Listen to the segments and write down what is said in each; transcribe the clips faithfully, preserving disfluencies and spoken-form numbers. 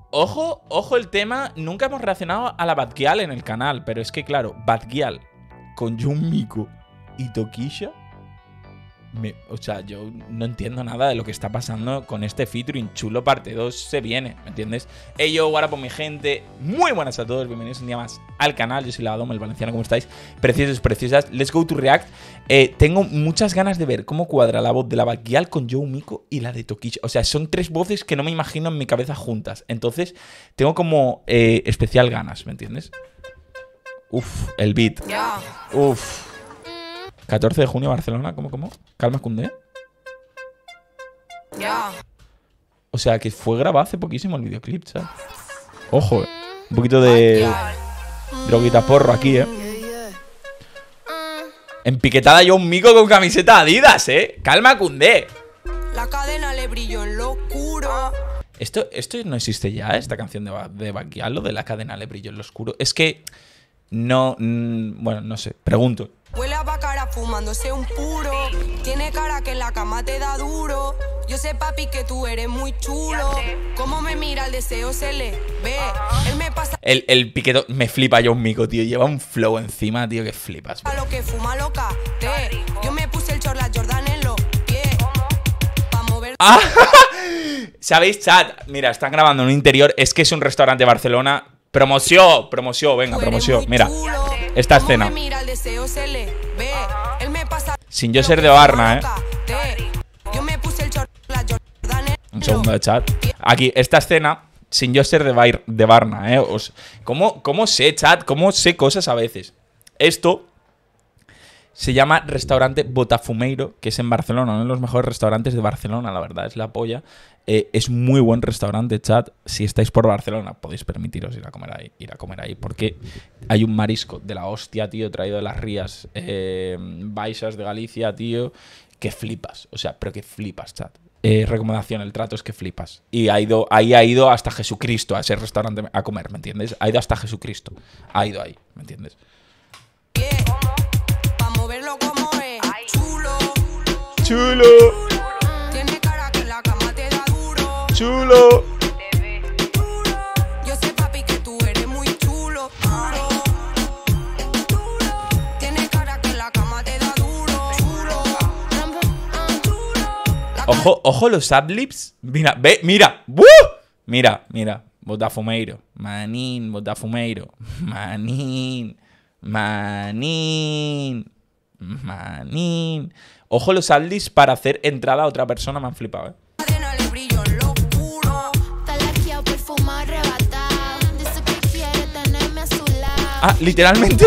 Ojo, ojo el tema. Nunca hemos reaccionado a la Batgirl en el canal. Pero es que, claro, Batgirl con Jun Miko y Tokisha. Me, o sea, yo no entiendo nada de lo que está pasando con este featuring. Chulo parte dos se viene, ¿me entiendes? Hey yo, what up, mi gente. Muy buenas a todos, bienvenidos un día más al canal. Yo soy Lavadom, el valenciano, ¿cómo estáis? Preciosos, preciosas, let's go to react. eh, Tengo muchas ganas de ver cómo cuadra la voz de la Batgirl con Jun Miko y la de Tokisha. O sea, son tres voces que no me imagino en mi cabeza juntas. Entonces, tengo como eh, especial ganas, ¿me entiendes? Uf, el beat. Uf. catorce de junio, Barcelona, ¿cómo, cómo? Calma Koundé. Yeah. O sea, que fue grabado hace poquísimo el videoclip, ¿sabes? Ojo, eh. Un poquito de droguita porro aquí, ¿eh? Empiquetada Jun Miko con camiseta Adidas, ¿eh? Calma Koundé. La cadena le brilló en lo oscuro. Esto, esto no existe ya, esta canción de, de Batgirl, lo de la cadena le brilló en lo oscuro. Es que no... Mmm, bueno, no sé, pregunto. Huele a bacara fumándose un puro. Tiene cara que en la cama te da duro. Yo sé, papi, que tú eres muy chulo. Cómo me mira, el deseo se le ve. Él me pasa El, el piqueto... Me flipa Jun Miko, tío. Lleva un flow encima, tío, que flipas. a lo que fuma loca. Te. Yo me puse el chorla Jordan en los pies. Pa' mover. ¡Ah! ¿Sabéis, chat? Mira, están grabando en un interior. Es que es un restaurante de Barcelona. Promoción, promoción, venga, Tú eres promoción. muy Mira, chulo. esta Cómo me escena. mira, el deseo se le ve. Él me pasa Sin yo ser de Barna, ¿eh? Yo me puse el chorla Jordan en Un segundo de chat. Aquí, esta escena, sin yo ser de, Bair, de Barna, ¿eh? Os, ¿cómo, ¿Cómo sé, chat? ¿Cómo sé cosas a veces? Esto se llama Restaurante Botafumeiro, que es en Barcelona, uno de los mejores restaurantes de Barcelona, la verdad, es la polla. Eh, es muy buen restaurante, chat. Si estáis por Barcelona, podéis permitiros ir a comer ahí, ir a comer ahí, porque hay un marisco de la hostia, tío, traído de las rías eh, baixas de Galicia, tío, que flipas. O sea, pero que flipas, chat. Eh, recomendación, el trato es que flipas. Y ha ido, ahí ha ido hasta Jesucristo a ese restaurante a comer, ¿me entiendes? Ha ido hasta Jesucristo. Ha ido ahí, ¿me entiendes? Pa' moverlo como es. Chulo. Chulo, Tiene cara que en la cama te da duro. chulo. Yo sé, papi, que tú eres muy chulo. Duro. Tiene cara que en la cama te da duro. Chulo. Ojo, ojo los adlibs. Mira, ve, mira. ¡Bú! Mira, mira. Botafumeiro. Manín, Botafumeiro. Manín. Manín. Manín. Ojo los adlibs para hacer entrada a otra persona. Me han flipado, ¿eh? Cadena le brilló en lo oscuro. Talaqueado, perfumado, arrebatado. Dice que quiere tenerme a su lado. Ah, literalmente.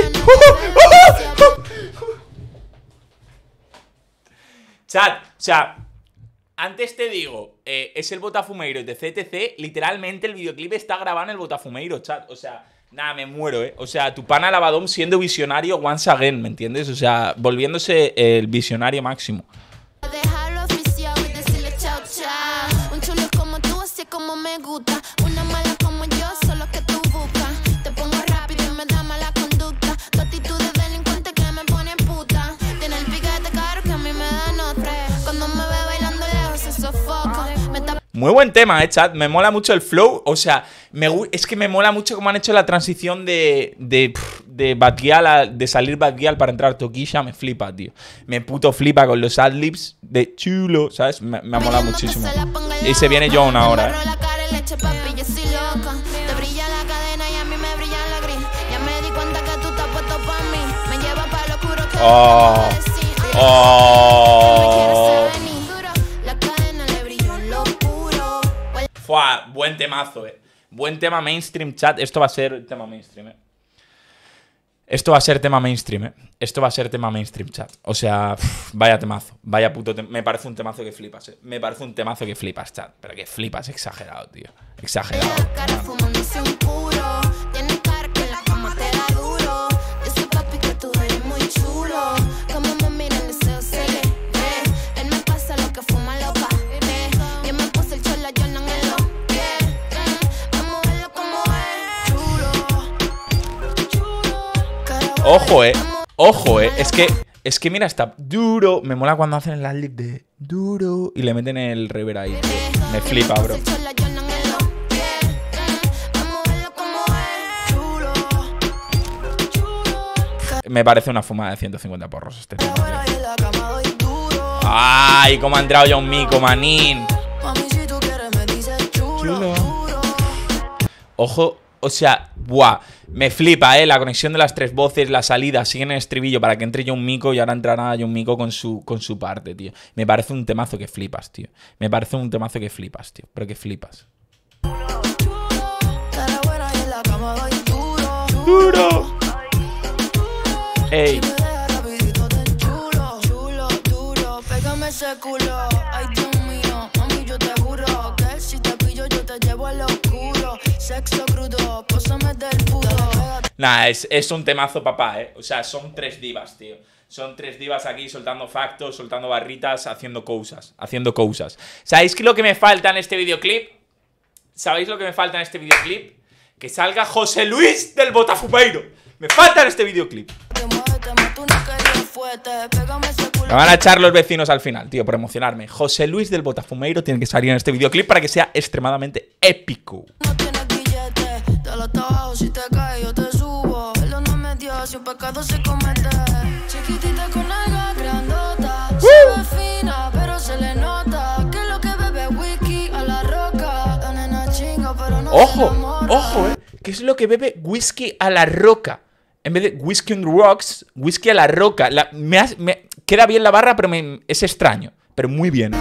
Chat, o sea, antes te digo, eh, es el Botafumeiro de C T C. Literalmente el videoclip está grabado en el Botafumeiro, chat. O sea, nada, me muero, eh. O sea, tu pana Lavadom siendo visionario once again, ¿me entiendes? O sea, volviéndose el visionario máximo. Dejarlo oficial y decirle chao, chao. Un chulo como tú, así como me gusta. Una mala como yo, solo que tú buscas. Te pongo rápido y me da mala conducta. Tu actitud de delincuente que me pone puta. Tiene el piquete caro que a mí me da nota. Cuando me ve bailando lejos se sofoca. Me tapa. Muy buen tema, eh, chat. Me mola mucho el flow. O sea, me, es que me mola mucho cómo han hecho la transición de, de, de Batgirl a, de salir Batgirl para entrar Tokisha. Me flipa, tío. Me puto flipa con los adlibs de chulo, ¿sabes? Me, me ha molado muchísimo. Y se viene John ahora, eh. La cara y leche, papi, yo soy loca. Te brilla la cadena y a mí me brilla la gris. Ya me di cuenta que tú estás puesto pa' mí. Me lleva pa' lo oscuro que Oh. Oh. La cadena le brilló en lo oscuro. Fua, buen temazo, eh. Buen tema mainstream, chat. Esto va a ser tema mainstream, eh. Esto va a ser tema mainstream, eh. Esto va a ser tema mainstream, chat. O sea, pff, vaya temazo. Vaya puto temazo. Me parece un temazo que flipas, eh. Me parece un temazo que flipas, chat. Pero que flipas exagerado, tío. Exagerado. La cara fumándose un puro. Tiene cara que en la cama te da duro. Dice papi que tú eres muy chulo. Como me mira el deseo se le ve. Él me pasa lo que fuma loca. Eh. Yo me puse el chorla Jordan en los pies. Mm. Vamos a verlo como es. Chulo. Chulo. Cara, Ojo, eh. Ojo, eh. Es que, es que mira, está duro. Me mola cuando hacen el adlib de duro y le meten el reverb ahí, tío. Me flipa, bro. el chorla Jordan en los pies. Me parece una fumada de ciento cincuenta porros este tema, tío. Ay, cómo ha entrado ya un mico, manín. Chulo. Ojo, o sea, buah, me flipa, eh, la conexión de las tres voces, la salida, siguen en estribillo para que entre John Mico y ahora entrará John Mico con su, con su parte, tío. Me parece un temazo que flipas, tío. Me parece un temazo que flipas, tío. Pero que flipas. Duro. Ey. Nah, es, es un temazo, papá, eh. O sea, son tres divas, tío. Son tres divas aquí soltando factos, soltando barritas, haciendo cosas. Haciendo cosas. ¿Sabéis qué es lo que me falta en este videoclip? ¿Sabéis lo que me falta en este videoclip? Que salga José Luis del Botafumeiro. Me falta en este videoclip. Me van a echar los vecinos al final, tío, por emocionarme. José Luis del Botafumeiro tiene que salir en este videoclip para que sea extremadamente épico. Ojo, ojo, eh. ¿Qué es lo que bebe whisky a la roca? En vez de whisky on the rocks, whisky a la roca. La, me, has, me queda bien la barra, pero me, es extraño. Pero muy bien.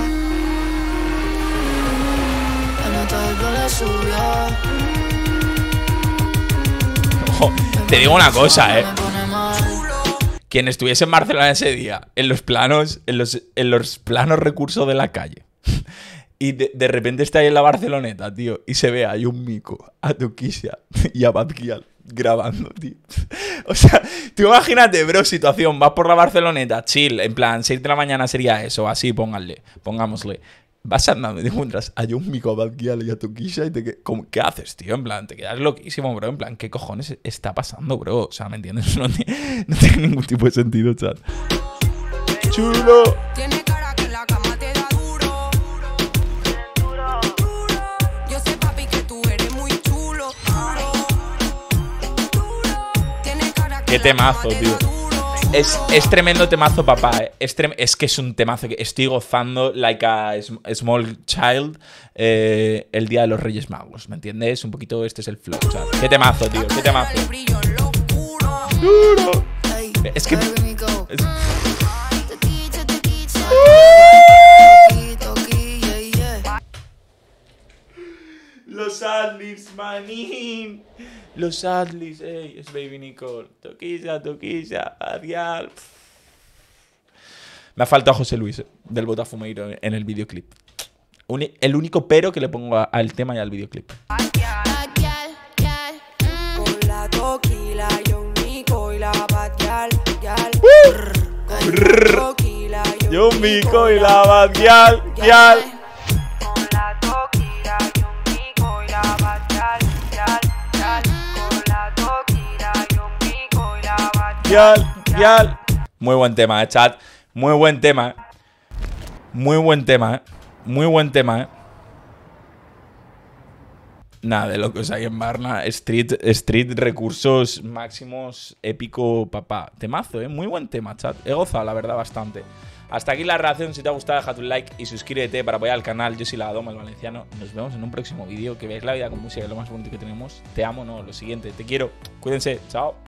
Ojo, te digo una cosa, eh. Quien estuviese en Barcelona ese día, en los planos, en los, en los planos recursos de la calle, y de, de repente está ahí en la Barceloneta, tío, y se ve a John Mico, a Tokisha y a Badkial grabando, tío. O sea, tú imagínate, bro, situación, vas por la Barceloneta, chill, en plan, seis de la mañana sería eso, así, pónganle, pongámosle. Vas andando y te encuentras a John Mico, a Badkial y a Tokisha y te ¿cómo, ¿qué haces, tío? En plan, te quedas loquísimo, bro. En plan, ¿qué cojones está pasando, bro? O sea, ¿me entiendes? No, no tiene ningún tipo de sentido, chat. Chulo. Tiene cara que en la cama te da duro. Yo sé, papi, que tú eres muy chulo. Tiene cara que qué temazo, tío. Es, es tremendo temazo, papá, eh. es, trem es que es un temazo que estoy gozando like a small child eh, el día de los Reyes Magos, ¿me entiendes? Un poquito este es el flow, o sea, qué temazo, tío, qué temazo. Duro. Es que... Es... Los Adlibs, manín. Los Adlibs, ey, es Baby Nicole. Toquilla, toquilla, adial. Me ha faltado José Luis, eh, del Botafumeiro en el videoclip. Un, el único pero que le pongo a, al tema y al videoclip. Con la toquila, John Mico y la Badkial, gal. John Mico y la Badkial, gal. Yal, yal. Muy buen tema, eh, chat. Muy buen tema, eh. Muy buen tema, eh. Muy buen tema, eh. Nada de locos ahí en Barna. Street, street, recursos máximos, épico, papá. Temazo, eh. Muy buen tema, chat. He gozado, la verdad, bastante. Hasta aquí la reacción. Si te ha gustado, deja tu like y suscríbete para apoyar al canal. Yo soy la Doma, el valenciano. Nos vemos en un próximo vídeo. Que veáis la vida con música, que es lo más bonito que tenemos. Te amo, no, lo siguiente. Te quiero. Cuídense. Chao.